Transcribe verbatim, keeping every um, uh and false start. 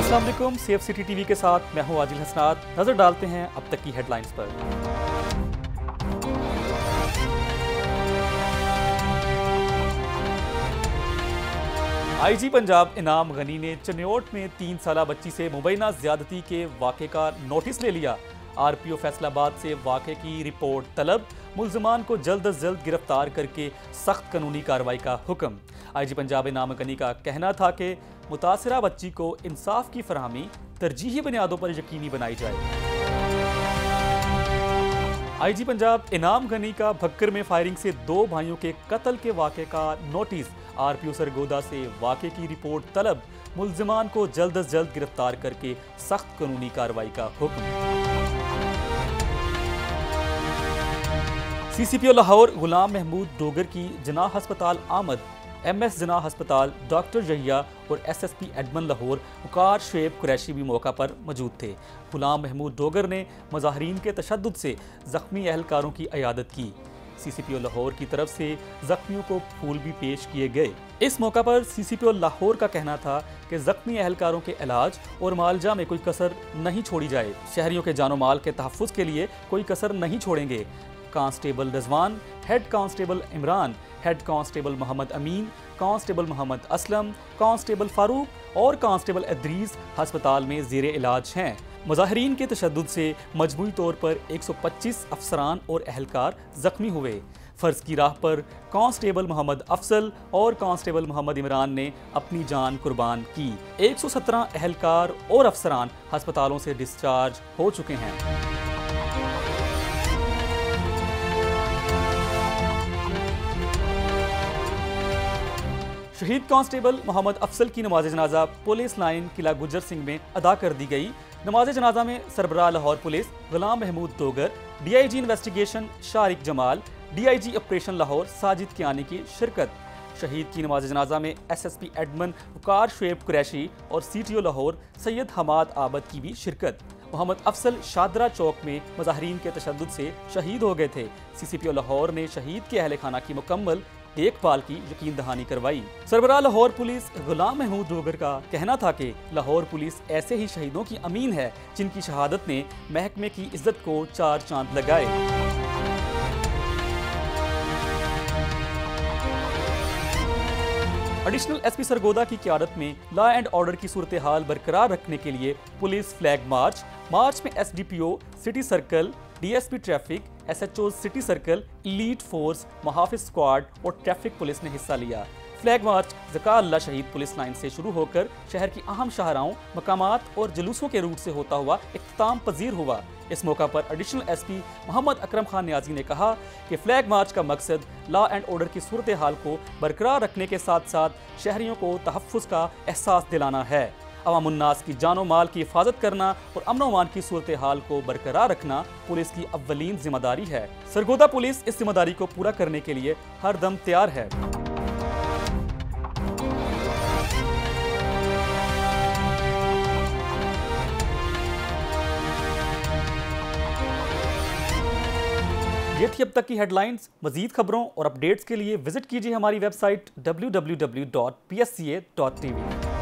अस्सलाम वालेकुम, safe city TV के साथ मैं हूं आदिल हसनात। नजर डालते हैं अब तक की हेडलाइंस पर। आईजी पंजाब इनाम गनी ने चन्योट में तीन साला बच्ची से मुबैना ज्यादती के वाक़े का नोटिस ले लिया। आरपीओ फैसलाबाद से वाक़े की रिपोर्ट तलब, मुल्ज़िमान को जल्द अज जल्द गिरफ्तार करके सख्त कानूनी कार्रवाई का हुक्म। आईजी पंजाब इनाम गनी का कहना था कि मुतासिरा बच्ची को इंसाफ की फरहमी तरजीही बुनियादों पर यकीनी बनाई जाए। आईजी पंजाब इनाम गनी का भक्कर में फायरिंग से दो भाइयों के कत्ल के वाक़े का नोटिस, आरपीओ सरगोदा से वाक़े की रिपोर्ट तलब, मुल्ज़िमान को जल्द अज जल्द गिरफ्तार करके सख्त कानूनी कार्रवाई का हुक्म। सीसीपीओ लाहौर गुलाम महमूद डोगर की जनाह हस्पताल आमद, एम एस जनाह हस्पताल डॉक्टर यहिया और S S P admin Lahore Waqar Shoaib Qureshi भी मौका पर मौजूद थे। गुलाम महमूद डोगर ने मुजाहिरीन के तशद्दुद से जख्मी अहलकारों की इयादत की। सीसीपीओ लाहौर की तरफ से जख्मियों को फूल भी पेश किए गए। इस मौका पर सीसीपीओ लाहौर का कहना था कि जख्मी अहलकारों के इलाज और मालजा में कोई कसर नहीं छोड़ी जाए। शहरियों के जानो माल के तहफ़्फ़ुज़ के लिए कोई कसर नहीं छोड़ेंगे। Constable Rizwan, head constable Imran, head constable Muhammad Amin, constable Muhammad Aslam, constable Farooq और कांस्टेबल अदरीस अस्पताल में ज़ेरे इलाज हैं। मुजाहिरीन के तशद्दुद से मजमूई तौर पर एक सौ पच्चीस अफसरान और अहलकार जख्मी हुए। फ़र्ज की राह पर कांस्टेबल मोहम्मद अफसल और कांस्टेबल मोहम्मद इमरान ने अपनी जान कुर्बान की। एक सौ सत्रह अहलकार और अफसरान अस्पतालों से डिस्चार्ज हो चुके हैं। शहीद कांस्टेबल मोहम्मद अफसल की नमाज जनाजा पुलिस लाइन किला गुजर सिंह में अदा कर दी गई। नमाज जनाजा में सरबराह Lahore police Ghulam Mahmood Dogar, DIG investigation Shariq Jamal, DIG operation Lahore Sajid Kiani की शिरकत। शहीद की नमाज जनाजा में एसएसपी एडमन वकार शुएब कुरैशी और सीटीओ लाहौर सैयद हमाद आबद की भी शिरकत। मोहम्मद अफसल शादरा चौक में मुजाहिरीन के तशद्दुद से शहीद हो गए थे। सीसीपीओ लाहौर ने शहीद के अहले खाना की मुकम्मल देखभाल की यकीन दहानी करवाई। सरबराह लाहौर पुलिस गुलाम महमूद डोगर का कहना था कि लाहौर पुलिस ऐसे ही शहीदों की अमीन है जिनकी शहादत ने महकमे की इज्जत को चार चांद लगाए। एडिशनल एसपी सरगोदा की क़यादत में लॉ एंड ऑर्डर की सूरत हाल बरकरार रखने के लिए पुलिस फ्लैग मार्च मार्च में SDPO city circle, DSP traffic, SHO city circle, elite force, मुहाफिज स्क्वाड और ट्रैफिक पुलिस ने हिस्सा लिया। फ्लैग मार्च ज़का अल्लाह शहीद पुलिस लाइन से शुरू होकर शहर की अहम शाहराओं, मकामात और जुलूसों के रूट से होता हुआ इख्तिताम पजीर हुआ। इस मौका पर एडिशनल एसपी मोहम्मद अकरम खान नियाजी ने कहा कि फ्लैग मार्च का मकसद लॉ एंड ऑर्डर की सूरत हाल को बरकरार रखने के साथ साथ शहरियों को तहफ़्फ़ुज़ का एहसास दिलाना है। अवामुन्नास की जानो माल की हिफाजत करना और अमन अमान की सूरत हाल को बरकरार रखना पुलिस की अव्वलीन जिम्मेदारी है। सरगोदा पुलिस इस जिम्मेदारी को पूरा करने के लिए हर दम तैयार है। ये थी अब तक की हेडलाइंस। मजीद खबरों और अपडेट्स के लिए विजिट कीजिए हमारी website W W W dot P S C A dot T we.